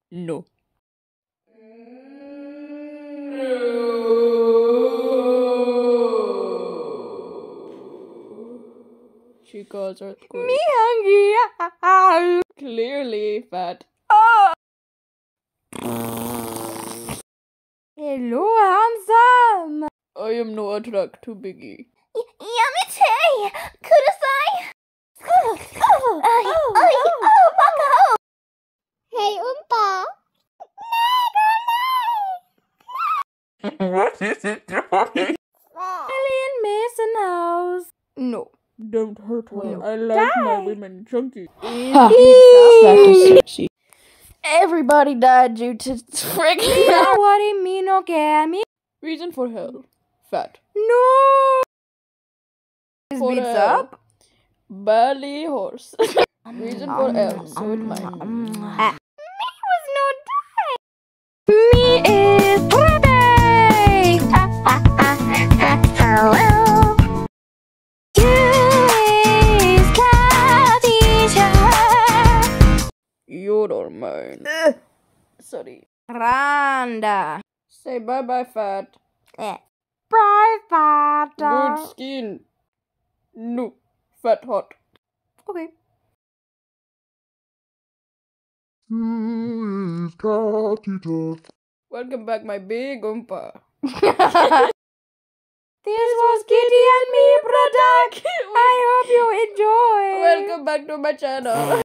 No. She calls earthquake. Me hungry. Clearly fat. Hello, handsome. I am no attract to Biggie. Yummy Kudasai. Hey, Oompa. What is it doing? Alien Mason House. No. Don't hurt her. Well, I like my die. women chunky. Fat is sexy. Everybody died due to freaking. You know what I mean, okay? Reason for hell. Fat. No. His For beats a- up. Belly horse. Reason for L. So it might. Me was no die. Me is birthday. Hello. You is Khadija. You're mine. Sorry. Randa. Say bye bye, fat. Bye, fat. Good skin. No. Fat hot. Okay. Welcome back, my big oompa. This was Kitty and me product. I hope you enjoy. Welcome back to my channel.